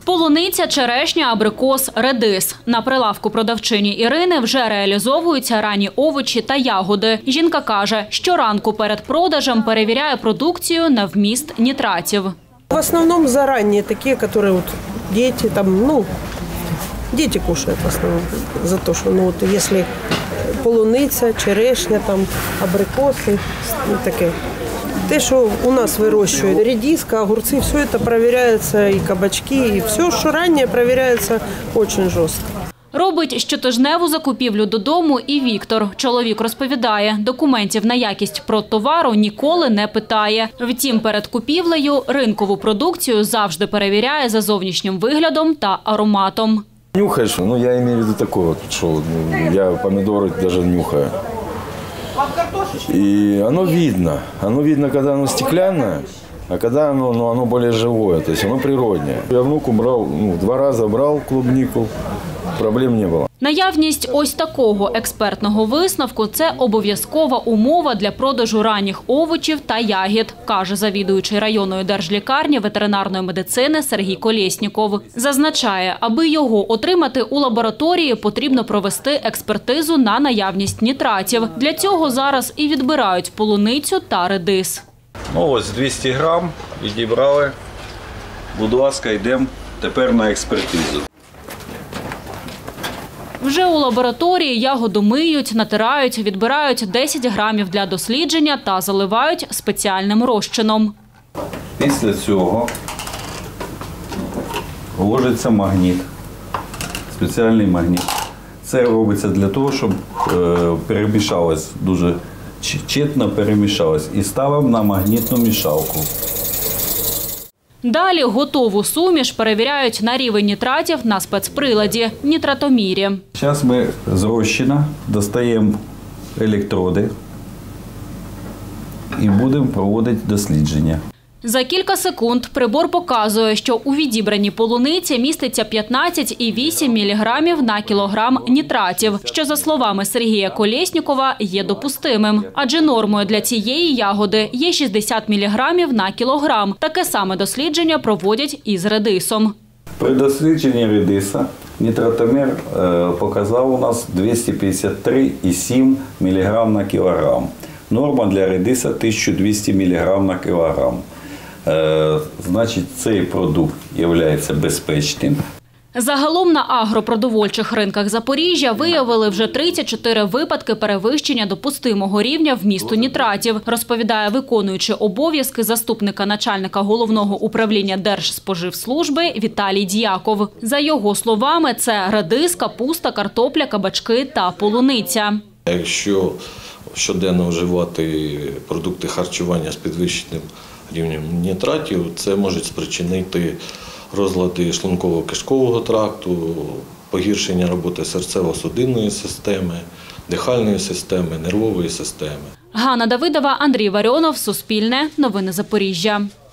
Полуниця, черешня, абрикос, редис. На прилавку продавчині Ірини вже реалізовуються ранні овочі та ягоди. Жінка каже, щоранку перед продажем перевіряє продукцію на вміст нітратів. В основном заранее такие, которые вот дети дети кушают в основном за то, что если полуниця, черешня, абрикоси, таке. Те, що у нас вирощують, редиска, огурці, все це перевіряється, і кабачки, і все, що раніше перевіряється дуже жорстко. Робить щотижневу закупівлю додому і Віктор. Чоловік розповідає, документів на якість продтовару ніколи не питає. Втім, перед купівлею ринкову продукцію завжди перевіряє за зовнішнім виглядом та ароматом. Нюхаешь, я имею в виду такое, что я помидоры даже нюхаю. И оно видно, когда оно стеклянное, а когда оно более живое, то есть оно природнее. Я внуку брал, 2 раза брал клубнику, проблем не було. Наявність ось такого експертного висновку – це обов'язкова умова для продажу ранніх овочів та ягід, каже завідуючий районної держлікарні ветеринарної медицини Сергій Колєсніков. Зазначає, аби його отримати у лабораторії, потрібно провести експертизу на наявність нітратів. Для цього зараз і відбирають полуницю та редис. Ось 200 грам відібрали. Будь ласка, йдемо тепер на експертизу. Вже у лабораторії ягоду миють, натирають, відбирають 10 грамів для дослідження та заливають спеціальним розчином. Після цього вложиться магніт, спеціальний магніт. Це робиться для того, щоб перемішалось, дуже чітно перемішалось. І ставимо на магнітну мішалку. Далі готову суміш перевіряють на рівень нітратів на спецприладі – нітратомірі. Зараз ми з розчина достаємо електроди і будемо проводити дослідження. За кілька секунд прибор показує, що у відібраній полуниці міститься 15,8 мг на кілограм нітратів, що, за словами Сергія Колєснікова, є допустимим. Адже нормою для цієї ягоди є 60 мг на кілограм. Таке саме дослідження проводять із редисом. При дослідженні редиса нітратомір показав у нас 253,7 мг на кілограм. Норма для редиса 1200 мг на кілограм. Значить, цей продукт є безпечним. Загалом на агропродовольчих ринках Запоріжжя виявили вже 34 випадки перевищення допустимого рівня вмісту нітратів, розповідає виконуючий обов'язки заступника начальника Головного управління Держспоживслужби Віталій Дьяков. За його словами, це редис, капуста, картопля, кабачки та полуниця. Якщо щоденно вживати продукти харчування з підвищеним рівнем нітратів, це може спричинити розлади шлунково-кишкового тракту, погіршення роботи серцево-судинної системи, дихальної системи, нервової системи. Ганна Давидова, Андрій Варіонов, Суспільне, Новини Запоріжжя.